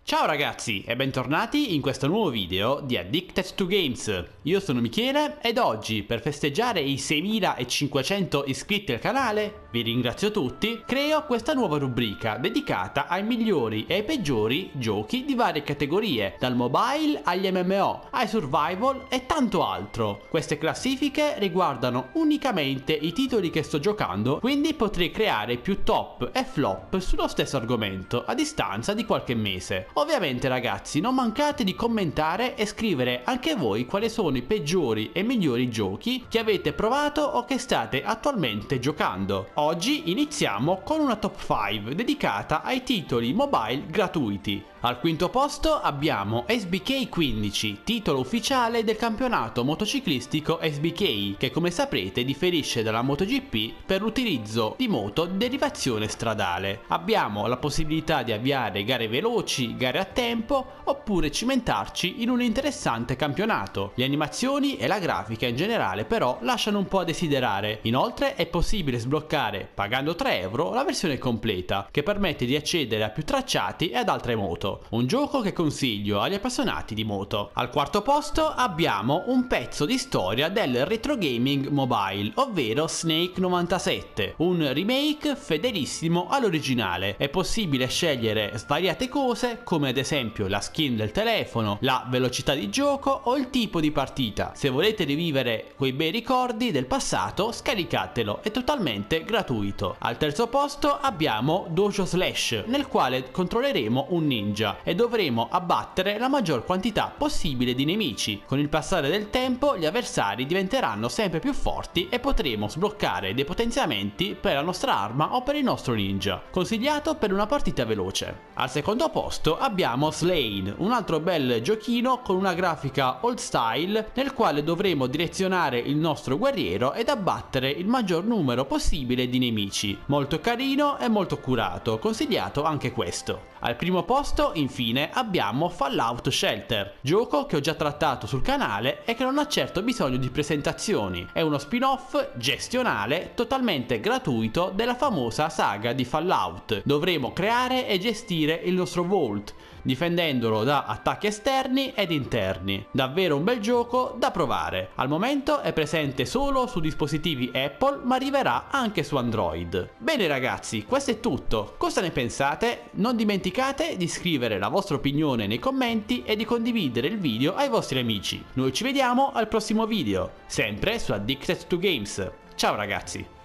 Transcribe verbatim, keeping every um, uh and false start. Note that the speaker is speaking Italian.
Ciao ragazzi e bentornati in questo nuovo video di Addicted to Games. Io sono Michele ed oggi, per festeggiare i seimilacinquecento iscritti al canale, vi ringrazio tutti, creo questa nuova rubrica dedicata ai migliori e ai peggiori giochi di varie categorie, dal mobile agli M M O, ai survival e tanto altro. Queste classifiche riguardano unicamente i titoli che sto giocando, quindi potrei creare più top e flop sullo stesso argomento a distanza di qualche mese. Ovviamente ragazzi, non mancate di commentare e scrivere anche voi quali sono i peggiori e migliori giochi che avete provato o che state attualmente giocando. Oggi iniziamo con una top cinque dedicata ai titoli mobile gratuiti. Al quinto posto abbiamo S B K quindici, titolo ufficiale del campionato motociclistico S B K, che come saprete differisce dalla MotoGP per l'utilizzo di moto di derivazione stradale. Abbiamo la possibilità di avviare gare veloci, gare a tempo, oppure cimentarci in un interessante campionato. Le animazioni e la grafica in generale però lasciano un po' a desiderare. Inoltre è possibile sbloccare, pagando tre euro, la versione completa, che permette di accedere a più tracciati e ad altre moto. Un gioco che consiglio agli appassionati di moto. Al quarto posto abbiamo un pezzo di storia del retro gaming mobile, ovvero Snake novantasette, un remake fedelissimo all'originale. È possibile scegliere svariate cose, come ad esempio la skin del telefono, la velocità di gioco o il tipo di partita. Se volete rivivere quei bei ricordi del passato, scaricatelo, è totalmente gratuito. Al terzo posto abbiamo Dojo Slash, nel quale controlleremo un ninja e dovremo abbattere la maggior quantità possibile di nemici. Con il passare del tempo gli avversari diventeranno sempre più forti e potremo sbloccare dei potenziamenti per la nostra arma o per il nostro ninja, consigliato per una partita veloce. Al secondo posto abbiamo Slain, un altro bel giochino con una grafica old style nel quale dovremo direzionare il nostro guerriero ed abbattere il maggior numero possibile di nemici. Molto carino e molto curato, consigliato anche questo. Al primo posto infine abbiamo Fallout Shelter, gioco che ho già trattato sul canale e che non ha certo bisogno di presentazioni. È uno spin-off gestionale totalmente gratuito della famosa saga di Fallout. Dovremo creare e gestire il nostro vault, difendendolo da attacchi esterni ed interni. Davvero un bel gioco da provare. Al momento è presente solo su dispositivi Apple, ma arriverà anche su Android. Bene ragazzi, questo è tutto. Cosa ne pensate? Non dimenticate di scrivere la vostra opinione nei commenti e di condividere il video ai vostri amici. Noi ci vediamo al prossimo video, sempre su Addicted to Games. Ciao ragazzi!